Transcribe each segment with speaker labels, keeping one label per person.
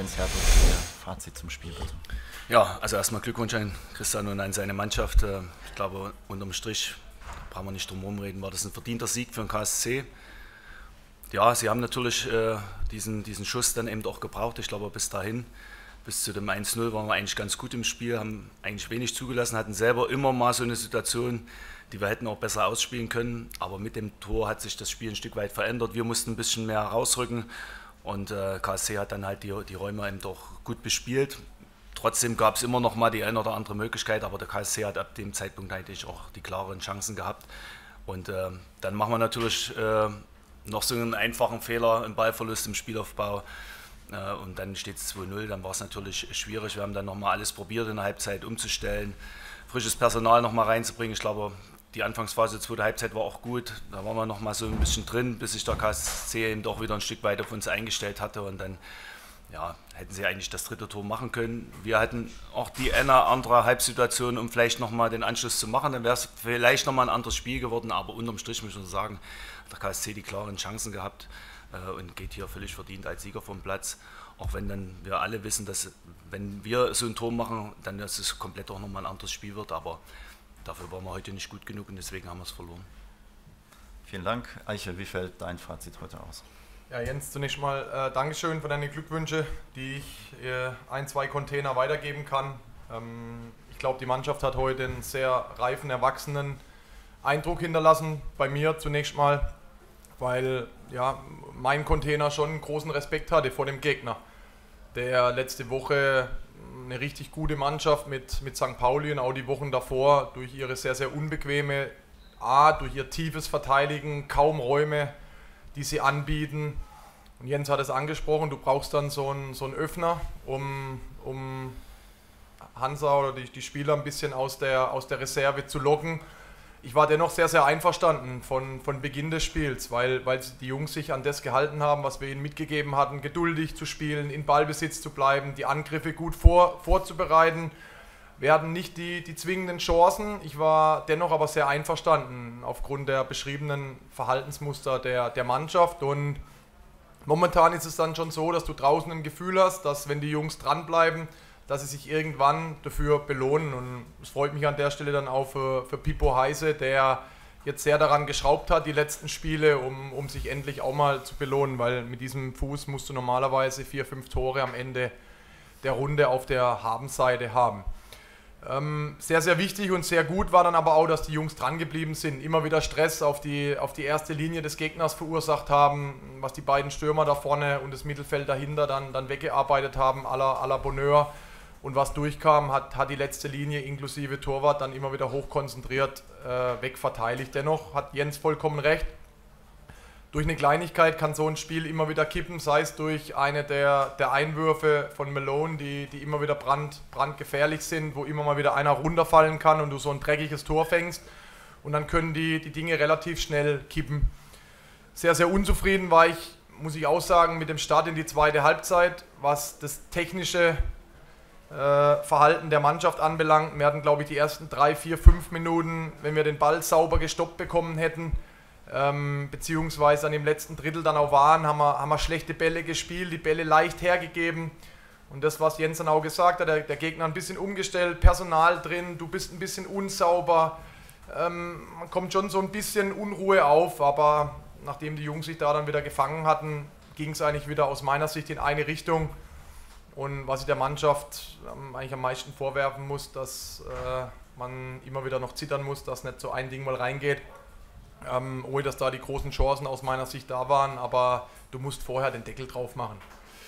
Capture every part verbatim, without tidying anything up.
Speaker 1: Jens Hertel, Ihr Fazit zum Spiel bitte.
Speaker 2: Ja, also erstmal Glückwunsch an Christian und an seine Mannschaft. Ich glaube, unterm Strich, da brauchen wir nicht drum herum reden, war das ein verdienter Sieg für den K S C. Ja, sie haben natürlich äh, diesen, diesen Schuss dann eben auch gebraucht. Ich glaube, bis dahin, bis zu dem eins null waren wir eigentlich ganz gut im Spiel, haben eigentlich wenig zugelassen, hatten selber immer mal so eine Situation, die wir hätten auch besser ausspielen können. Aber mit dem Tor hat sich das Spiel ein Stück weit verändert. Wir mussten ein bisschen mehr rausrücken und äh, K S C hat dann halt die, die Räume eben doch gut bespielt. Trotzdem gab es immer noch mal die eine oder andere Möglichkeit, aber der K S C hat ab dem Zeitpunkt eigentlich auch die klaren Chancen gehabt. Und äh, dann machen wir natürlich äh, noch so einen einfachen Fehler im Ballverlust im Spielaufbau äh, und dann steht es zwei null, dann war es natürlich schwierig. Wir haben dann nochmal alles probiert in der Halbzeit umzustellen, frisches Personal nochmal reinzubringen. Ich glaube, die Anfangsphase zweite Halbzeit war auch gut, da waren wir nochmal so ein bisschen drin, bis sich der K S C eben doch wieder ein Stück weit auf uns eingestellt hatte und dann ja, hätten sie eigentlich das dritte Tor machen können. Wir hatten auch die eine andere Halbsituation, um vielleicht nochmal den Anschluss zu machen. Dann wäre es vielleicht nochmal ein anderes Spiel geworden, aber unterm Strich muss man sagen, hat der K S C die klaren Chancen gehabt äh, und geht hier völlig verdient als Sieger vom Platz. Auch wenn dann wir alle wissen, dass wenn wir so ein Tor machen, dann dass es komplett auch nochmal ein anderes Spiel wird. Aber dafür waren wir heute nicht gut genug und deswegen haben wir es verloren.
Speaker 1: Vielen Dank. Eiche, wie fällt dein Fazit heute aus?
Speaker 3: Ja, Jens, zunächst mal äh, Dankeschön für deine Glückwünsche, die ich äh, ein, zwei Container weitergeben kann. Ähm, ich glaube, die Mannschaft hat heute einen sehr reifen, erwachsenen Eindruck hinterlassen. Bei mir zunächst mal, weil ja, mein Container schon einen großen Respekt hatte vor dem Gegner, der letzte Woche eine richtig gute Mannschaft mit, mit Sankt Pauli und auch die Wochen davor durch ihre sehr, sehr unbequeme Art, durch ihr tiefes Verteidigen, kaum Räume, die sie anbieten. Und Jens hat es angesprochen, du brauchst dann so einen, so einen Öffner, um, um Hansa oder die, die Spieler ein bisschen aus der, aus der Reserve zu locken. Ich war dennoch sehr, sehr einverstanden von, von Beginn des Spiels, weil, weil die Jungs sich an das gehalten haben, was wir ihnen mitgegeben hatten, geduldig zu spielen, in Ballbesitz zu bleiben, die Angriffe gut vor, vorzubereiten. Wir hatten nicht die, die zwingenden Chancen, ich war dennoch aber sehr einverstanden aufgrund der beschriebenen Verhaltensmuster der, der Mannschaft und momentan ist es dann schon so, dass du draußen ein Gefühl hast, dass wenn die Jungs dranbleiben, dass sie sich irgendwann dafür belohnen und es freut mich an der Stelle dann auch für, für Pippo Heise, der jetzt sehr daran geschraubt hat, die letzten Spiele, um, um sich endlich auch mal zu belohnen, weil mit diesem Fuß musst du normalerweise vier, fünf Tore am Ende der Runde auf der Habenseite haben. Ähm, sehr, sehr wichtig und sehr gut war dann aber auch, dass die Jungs dran geblieben sind, immer wieder Stress auf die, auf die erste Linie des Gegners verursacht haben, was die beiden Stürmer da vorne und das Mittelfeld dahinter dann, dann weggearbeitet haben, à la, à la Bonheur. Und was durchkam, hat, hat die letzte Linie inklusive Torwart dann immer wieder hochkonzentriert äh, wegverteidigt. Dennoch hat Jens vollkommen recht. Durch eine Kleinigkeit kann so ein Spiel immer wieder kippen, sei es durch eine der, der Einwürfe von Malone, die, die immer wieder brand, brandgefährlich sind, wo immer mal wieder einer runterfallen kann und du so ein dreckiges Tor fängst. Und dann können die, die Dinge relativ schnell kippen. Sehr, sehr unzufrieden war ich, muss ich auch sagen, mit dem Start in die zweite Halbzeit, was das technische äh, Verhalten der Mannschaft anbelangt. Wir hatten, glaube ich, die ersten drei, vier, fünf Minuten, wenn wir den Ball sauber gestoppt bekommen hätten, Ähm, beziehungsweise an dem letzten Drittel dann auch waren, haben wir, haben wir schlechte Bälle gespielt, die Bälle leicht hergegeben und das, was Jens dann auch gesagt hat, der, der Gegner ein bisschen umgestellt, Personal drin, du bist ein bisschen unsauber, ähm, man kommt schon so ein bisschen Unruhe auf, aber nachdem die Jungs sich da dann wieder gefangen hatten, ging es eigentlich wieder aus meiner Sicht in eine Richtung und was ich der Mannschaft ähm, eigentlich am meisten vorwerfen muss, dass äh, man immer wieder noch zittern muss, dass nicht so ein Ding mal reingeht. Ähm, ohne dass da die großen Chancen aus meiner Sicht da waren, aber du musst vorher den Deckel drauf machen.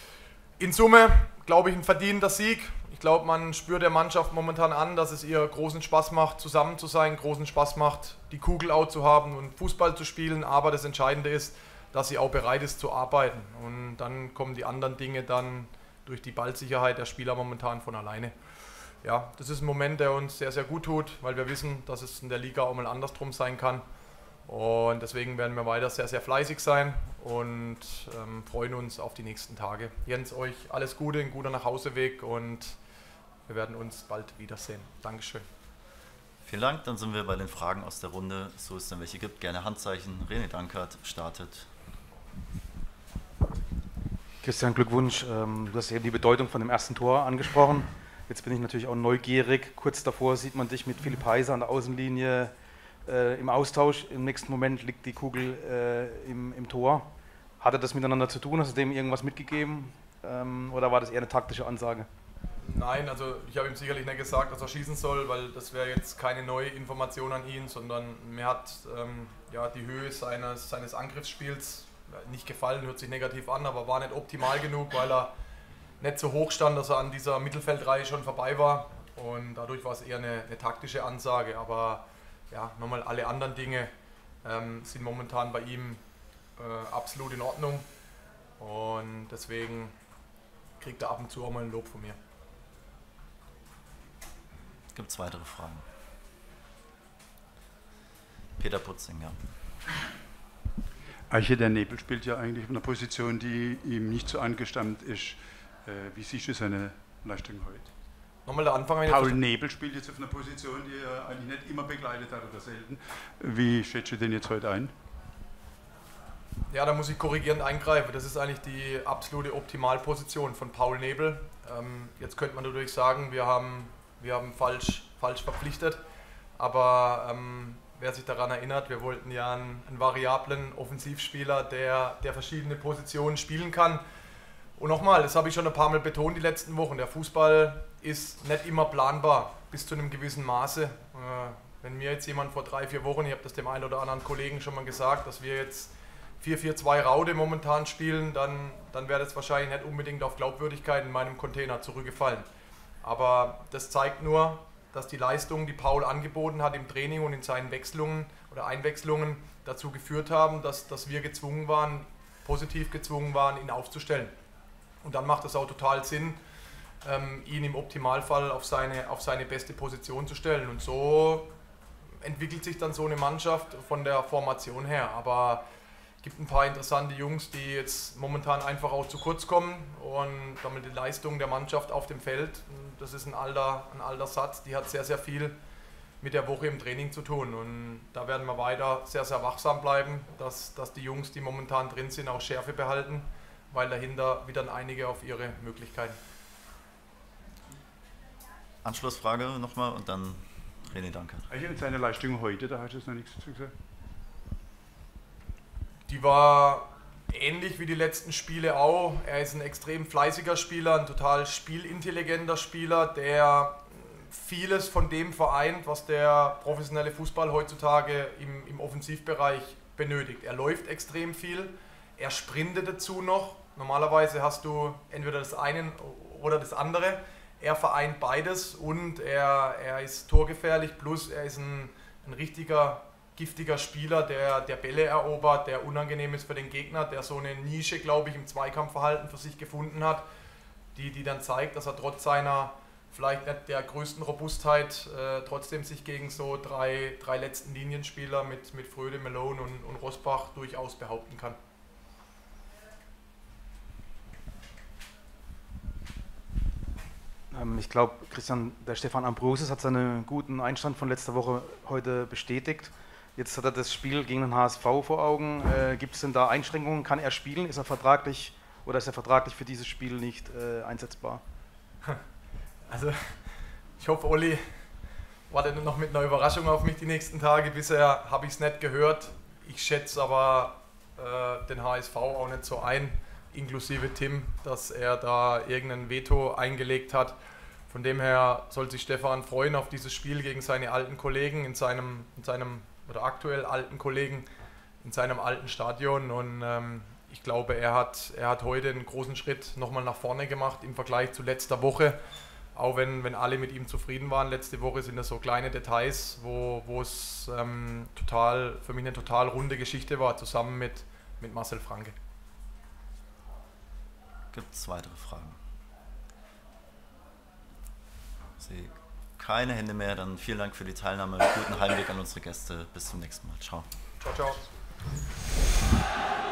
Speaker 3: In Summe, glaube ich, ein verdienter Sieg. Ich glaube, man spürt der Mannschaft momentan an, dass es ihr großen Spaß macht, zusammen zu sein, großen Spaß macht, die Kugel out zu haben und Fußball zu spielen, aber das Entscheidende ist, dass sie auch bereit ist zu arbeiten und dann kommen die anderen Dinge dann durch die Ballsicherheit der Spieler momentan von alleine. Ja, das ist ein Moment, der uns sehr, sehr gut tut, weil wir wissen, dass es in der Liga auch mal andersrum sein kann. Und deswegen werden wir weiter sehr, sehr fleißig sein und ähm, freuen uns auf die nächsten Tage. Jens, euch alles Gute, ein guter Nachhauseweg und wir werden uns bald wiedersehen. Dankeschön.
Speaker 1: Vielen Dank, dann sind wir bei den Fragen aus der Runde. So es denn welche gibt, gerne Handzeichen. René Dankert startet.
Speaker 4: Christian, Glückwunsch. Du hast eben die Bedeutung von dem ersten Tor angesprochen. Jetzt bin ich natürlich auch neugierig. Kurz davor sieht man dich mit Philipp Heiser an der Außenlinie äh, im Austausch. Im nächsten Moment liegt die Kugel äh, im, im Tor. Hatte das miteinander zu tun? Hast du dem irgendwas mitgegeben? Ähm, oder war das eher eine taktische Ansage?
Speaker 3: Nein, also ich habe ihm sicherlich nicht gesagt, dass er schießen soll, weil das wäre jetzt keine neue Information an ihn, sondern mir hat ähm, ja, die Höhe seines, seines Angriffsspiels nicht gefallen, hört sich negativ an, aber war nicht optimal genug, weil er nicht so hoch stand, dass er an dieser Mittelfeldreihe schon vorbei war, und dadurch war es eher eine, eine taktische Ansage, aber ja, nochmal alle anderen Dinge ähm, sind momentan bei ihm äh, absolut in Ordnung, und deswegen kriegt er ab und zu auch mal ein Lob von mir.
Speaker 1: Gibt es weitere Fragen? Peter Putzinger.
Speaker 5: Eiche, der Nebel spielt ja eigentlich auf einer Position, die ihm nicht so angestammt ist. Äh, wie siehst du seine Leistung heute?
Speaker 3: Nochmal der Anfang.
Speaker 5: Paul Nebel spielt jetzt auf einer Position, die er eigentlich nicht immer begleitet hat oder selten. Wie schätzt du den jetzt heute ein?
Speaker 3: Ja, da muss ich korrigierend eingreifen. Das ist eigentlich die absolute Optimalposition von Paul Nebel. Ähm, jetzt könnte man natürlich sagen, wir haben, wir haben falsch, falsch verpflichtet, aber ähm, wer sich daran erinnert, wir wollten ja einen, einen variablen Offensivspieler, der, der verschiedene Positionen spielen kann. Und nochmal, das habe ich schon ein paar Mal betont die letzten Wochen, der Fußball ist nicht immer planbar, bis zu einem gewissen Maße. Äh, wenn mir jetzt jemand vor drei, vier Wochen, ich habe das dem einen oder anderen Kollegen schon mal gesagt, dass wir jetzt vier vier zwei Raude momentan spielen, dann, dann wäre das wahrscheinlich nicht unbedingt auf Glaubwürdigkeit in meinem Container zurückgefallen. Aber das zeigt nur, dass die Leistungen, die Paul angeboten hat im Training und in seinen Wechselungen oder Einwechslungen dazu geführt haben, dass, dass wir gezwungen waren, positiv gezwungen waren, ihn aufzustellen. Und dann macht es auch total Sinn, ähm, ihn im Optimalfall auf seine, auf seine beste Position zu stellen. Und so entwickelt sich dann so eine Mannschaft von der Formation her. Aber es gibt ein paar interessante Jungs, die jetzt momentan einfach auch zu kurz kommen, und damit die Leistung der Mannschaft auf dem Feld, das ist ein alter, ein alter Satz, die hat sehr, sehr viel mit der Woche im Training zu tun, und da werden wir weiter sehr, sehr wachsam bleiben, dass, dass die Jungs, die momentan drin sind, auch Schärfe behalten, weil dahinter wittern einige auf ihre Möglichkeiten.
Speaker 1: Anschlussfrage nochmal und dann René, danke.
Speaker 5: Eiche, und seine Leistung heute, da hast du jetzt noch nichts dazu gesagt.
Speaker 3: Die war ähnlich wie die letzten Spiele auch. Er ist ein extrem fleißiger Spieler, ein total spielintelligenter Spieler, der vieles von dem vereint, was der professionelle Fußball heutzutage im, im Offensivbereich benötigt. Er läuft extrem viel, er sprintet dazu noch. Normalerweise hast du entweder das eine oder das andere. Er vereint beides, und er, er ist torgefährlich, plus er ist ein, ein richtiger giftiger Spieler, der, der Bälle erobert, der unangenehm ist für den Gegner, der so eine Nische, glaube ich, im Zweikampfverhalten für sich gefunden hat, die, die dann zeigt, dass er trotz seiner vielleicht nicht der größten Robustheit äh, trotzdem sich gegen so drei, drei letzten Linienspieler mit, mit Fröde, Malone und, und Rosbach durchaus behaupten kann.
Speaker 4: Ähm, ich glaube, Christian, der Stefan Ambrosis hat seinen guten Einstand von letzter Woche heute bestätigt. Jetzt hat er das Spiel gegen den H S V vor Augen. Äh, gibt es denn da Einschränkungen? Kann er spielen? Ist er vertraglich oder ist er vertraglich für dieses Spiel nicht äh, einsetzbar?
Speaker 3: Also ich hoffe, Olli wartet noch mit einer Überraschung auf mich die nächsten Tage. Bisher habe ich es nicht gehört. Ich schätze aber äh, den H S V auch nicht so ein, inklusive Tim, dass er da irgendein Veto eingelegt hat. Von dem her soll sich Stefan freuen auf dieses Spiel gegen seine alten Kollegen in seinem, in seinem oder aktuell alten Kollegen in seinem alten Stadion, und ähm, ich glaube, er hat, er hat heute einen großen Schritt nochmal nach vorne gemacht im Vergleich zu letzter Woche, auch wenn, wenn alle mit ihm zufrieden waren. Letzte Woche sind das so kleine Details, wo, wo es ähm, total, für mich eine total runde Geschichte war, zusammen mit, mit Marcel Franke.
Speaker 1: Gibt es weitere Fragen? Sie keine Hände mehr, dann vielen Dank für die Teilnahme, guten Heimweg an unsere Gäste, bis zum nächsten Mal. Ciao.
Speaker 3: Ciao, ciao.